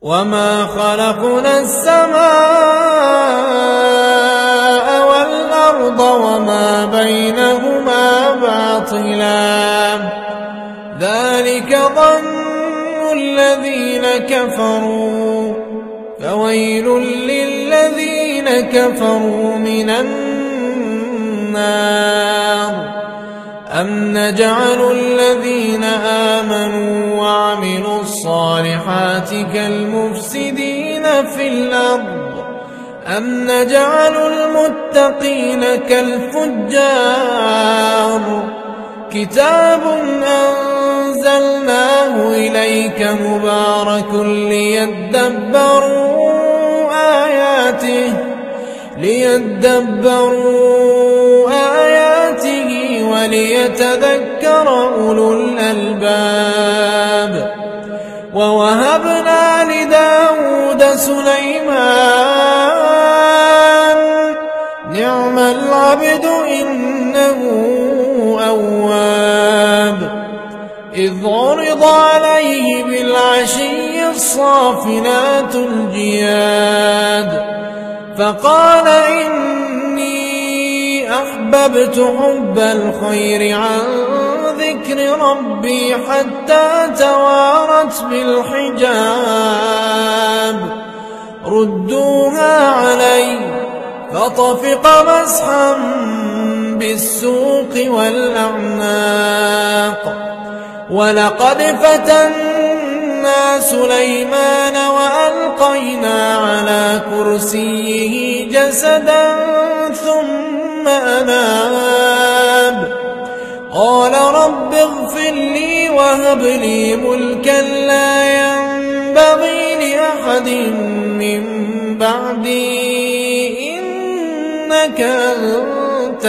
وما خلقنا السماء والأرض وما بينهما باطلا ذلك ظن الذين كفروا فويل للذين كفروا من النار أم نجعل الذين آمنوا وعملوا الصالحات كالمفسدين في الأرض أم نجعل المتقين كالفجار كتاب أنزلناه إليك مبارك ليدبروا آياته وليتذكر أولو الألباب ووهبنا لداود سليمان نعم العبد إنه أواب إذ عرض عليه بالعشي الصافنات الجياد فقال إني أحببت حب الخير عن ذكر ربي حتى توارت بالحجاب ردوها علي فطفق مسحا بالسوق والأعناق ولقد فتنا سليمان وألقينا على كرسيه جسدا ثم أناب قال رب اغفر لي وهب لي ملكا لا ينبغي لأحد من بعدي إنك أنت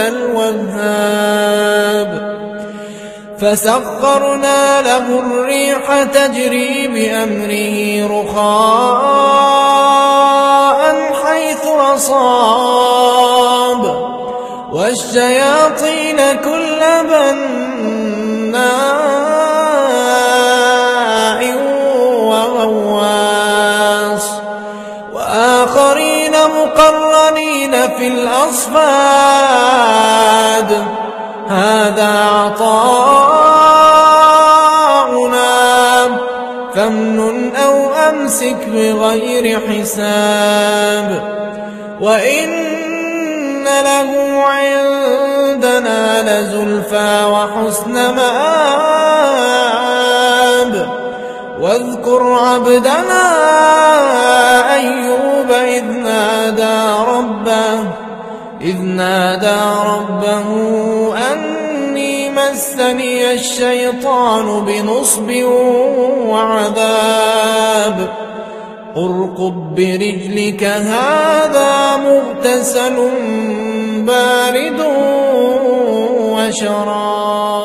الوهاب فسخرنا له الريح تجري بأمره رخاء حيث أصاب والشياطين كل بناء وغواص وآخرين مقرنين في الأصفاد هذا عطاؤنا فامنن أو أمسك بغير حساب وإن له عندنا لزلفى وحسن مآب واذكر عبدنا أيوب إذ نادى ربه أني مسني الشيطان بنصب وعذاب اركض برجلك هذا مغتسل بارد وشراب